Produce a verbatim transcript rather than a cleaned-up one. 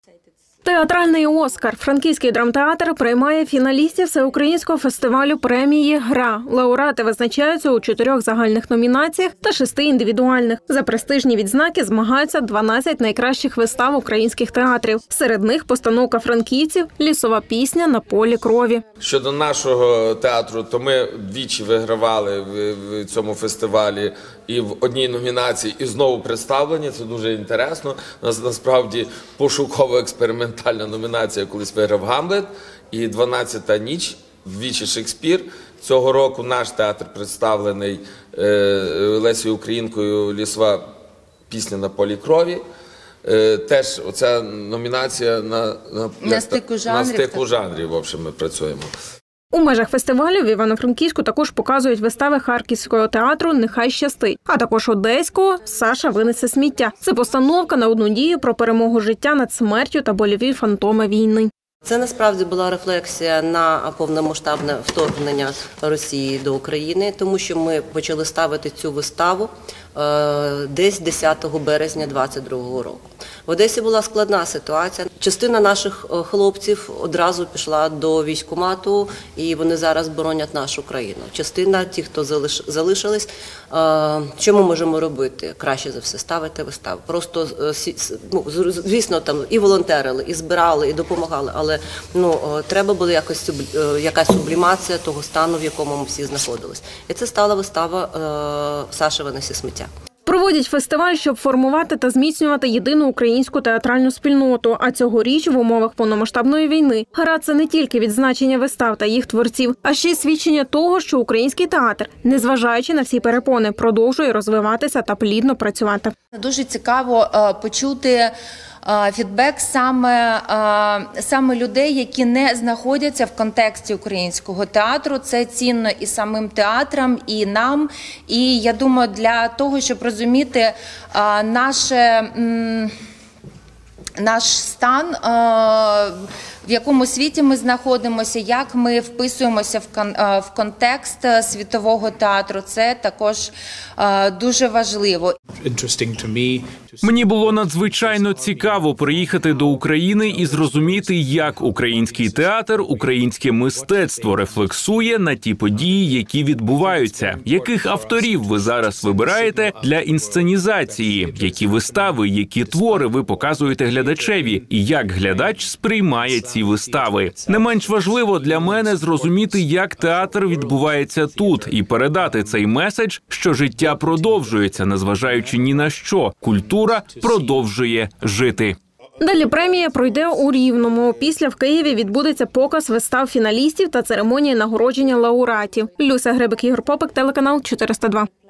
Театральний Оскар. Франківський драмтеатр приймає фіналістів всеукраїнського фестивалю премії «Гра». Лауреати визначаються у чотирьох загальних номінаціях та шести індивідуальних. За престижні відзнаки змагаються дванадцять найкращих вистав українських театрів. Серед них постановка франківців «Лісова пісня на полі крові». Щодо нашого театру, то ми двічі вигравали в цьому фестивалі і в одній номінації, і знову представлені. Це дуже інтересно. У нас насправді пошуково-експериментальна номінація, колись виграв «Гамлет», і «дванадцята ніч», двічі Шекспір. Цього року наш театр представлений Лесею Українкою «Лісова пісня на полі крові». Теж оця номінація на, на, на стику жанрів, на стику жанрів, в общем, ми працюємо. У межах фестивалю в Івано-Франківську також показують вистави Харківського театру «Нехай щастить», а також одеського «Саша винесе сміття». Це постановка на одну дію про перемогу життя над смертю та больові фантоми війни. Це насправді була рефлексія на повномасштабне вторгнення Росії до України, тому що ми почали ставити цю виставу десь десятого березня двадцять другого року. В Одесі була складна ситуація. Частина наших хлопців одразу пішла до військкомату, і вони зараз боронять нашу країну. Частина, ті, хто залишились, що ми можемо робити? Краще за все ставити виставу. Просто, ну, звісно, там і волонтерили, і збирали, і допомагали, але ну, треба була якось, якась сублімація того стану, в якому ми всі знаходились. І це стала вистава «Саша винесе сміття». Проводять фестиваль, щоб формувати та зміцнювати єдину українську театральну спільноту. А цьогоріч в умовах повномасштабної війни «Гра» – це не тільки відзначення вистав та їх творців, а ще й свідчення того, що український театр, незважаючи на всі перепони, продовжує розвиватися та плідно працювати. Дуже цікаво почути фідбек саме, саме людей, які не знаходяться в контексті українського театру. Це цінно і самим театрам, і нам. І я думаю, для того, щоб розуміти наше, наш стан, в якому світі ми знаходимося, як ми вписуємося в контекст світового театру, це також дуже важливо. Мені було надзвичайно цікаво приїхати до України і зрозуміти, як український театр, українське мистецтво рефлексує на ті події, які відбуваються. Яких авторів ви зараз вибираєте для інсценізації? Які вистави, які твори ви показуєте глядачеві? І як глядач сприймає ці вистави? Не менш важливо для мене зрозуміти, як театр відбувається тут, і передати цей меседж, що життя продовжується, незважаючи ні на що. Культура продовжує жити. Далі премія пройде у Рівному. Після в Києві відбудеться показ вистав фіналістів та церемонія нагородження лауреатів. Люся Гребик, Ігор Попик, телеканал чотириста два.